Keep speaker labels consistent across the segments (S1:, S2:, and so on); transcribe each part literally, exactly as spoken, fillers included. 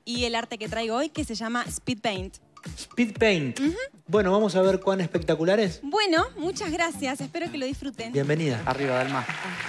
S1: y el arte que traigo hoy, que se llama Speed Paint.
S2: Speed Paint. Uh-huh. Bueno, vamos a ver cuán espectacular es.
S1: Bueno, muchas gracias. Espero que lo disfruten.
S2: Bienvenida.
S3: Arriba del mar.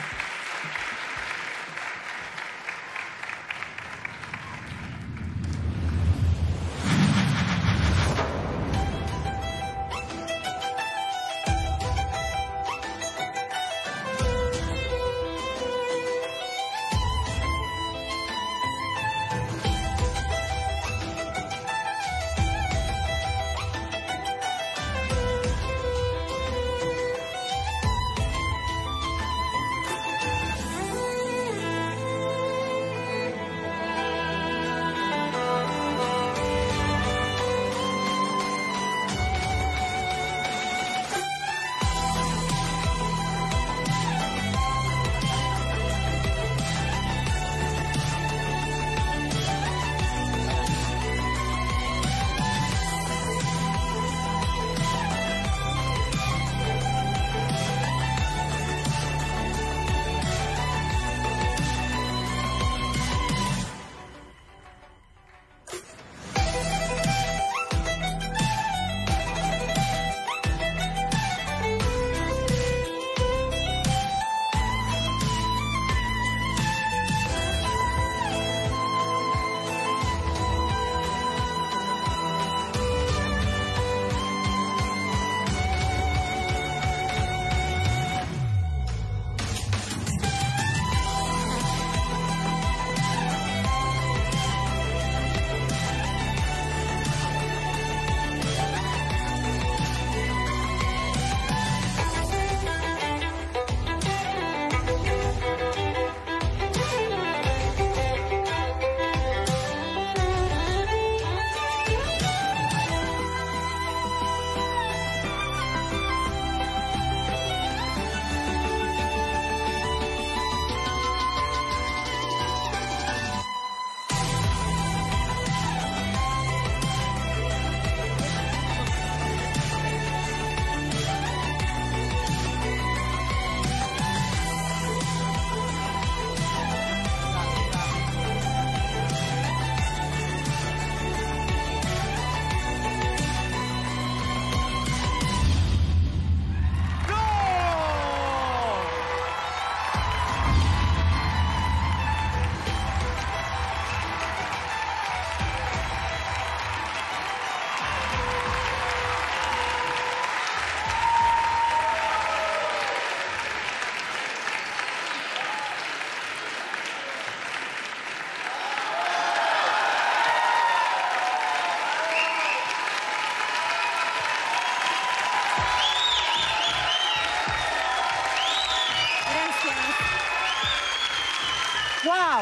S4: ¡Wow!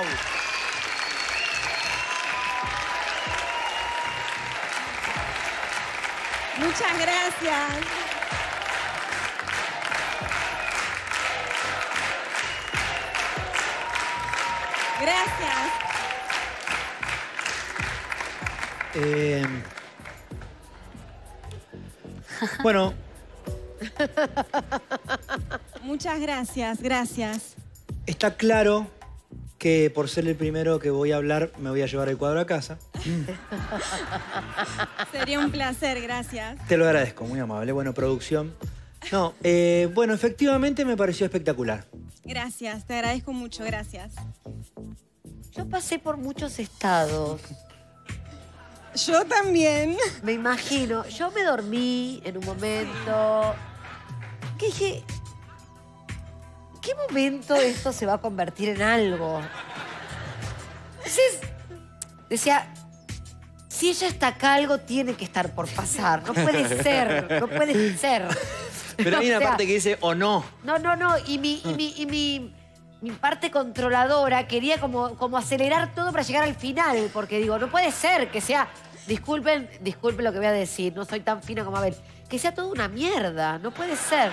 S1: Muchas gracias. Gracias.
S2: Eh, bueno.
S1: Muchas gracias, gracias.
S2: Está claro que por ser el primero que voy a hablar me voy a llevar el cuadro a casa.
S1: Sería un placer, gracias.
S2: Te lo agradezco, muy amable. Bueno, producción. No, eh, bueno, efectivamente me pareció espectacular.
S1: Gracias, te agradezco mucho, gracias.
S4: Yo pasé por muchos estados.
S1: Yo también.
S4: Me imagino. Yo me dormí en un momento. Que dije, ¿en qué momento esto se va a convertir en algo? Entonces, decía, si ella está acá, algo tiene que estar por pasar. No puede ser, no puede ser.
S2: Pero hay una
S4: O sea,
S2: parte que dice o no.
S4: No, no, no. Y mi, y mi, y mi, mi parte controladora quería como, como acelerar todo para llegar al final. Porque digo, no puede ser que sea... Disculpen, disculpen lo que voy a decir. No soy tan fina como a ver. Que sea toda una mierda. No puede ser.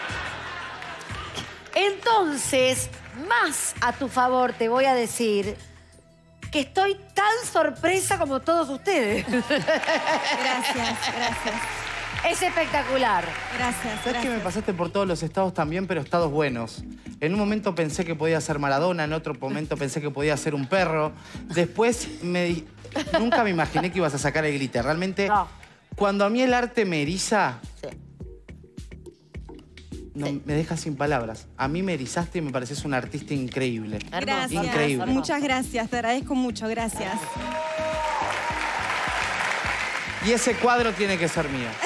S4: Entonces, más a tu favor te voy a decir que estoy tan sorpresa como todos ustedes.
S1: Gracias, gracias.
S4: Es espectacular.
S1: Gracias,
S3: ¿Sabes que me
S1: gracias.
S3: pasaste por todos los estados también, pero estados buenos? En un momento pensé que podía ser Maradona, en otro momento pensé que podía ser un perro. Después me di- nunca me imaginé que ibas a sacar el glitter. Realmente,
S4: No.
S3: cuando a mí el arte me eriza,
S4: Sí.
S3: no,
S4: Sí.
S3: me deja sin palabras. A mí me erizaste y me pareces un artista increíble.
S4: Hermoso,
S1: Gracias.
S3: Increíble.
S1: Muchas gracias, te agradezco mucho, gracias.
S3: Y ese cuadro tiene que ser mío.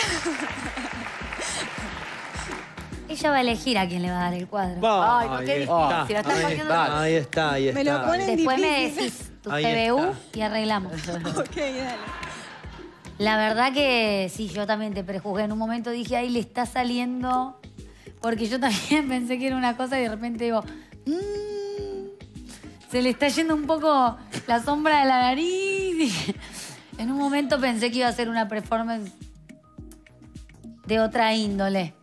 S5: Ella va a elegir a quién le va a dar el cuadro.
S2: Va,
S4: Ay, no, qué
S2: ahí
S4: difícil.
S2: está,
S4: Si lo estás
S2: ahí
S4: poniendo-
S2: está, ahí está, ahí
S1: Me lo
S2: está.
S1: ponen
S5: Después me
S1: difícil.
S5: decís tu
S2: Ahí
S5: P B U
S2: está.
S5: y arreglamos.
S1: Ok, dale.
S5: La verdad que sí, yo también te prejuzgué. En un momento dije, ahí le está saliendo. Porque yo también pensé que era una cosa y de repente digo, "Mm, se le está yendo un poco la sombra de la nariz. Dije, en un momento pensé que iba a ser una performance de otra índole.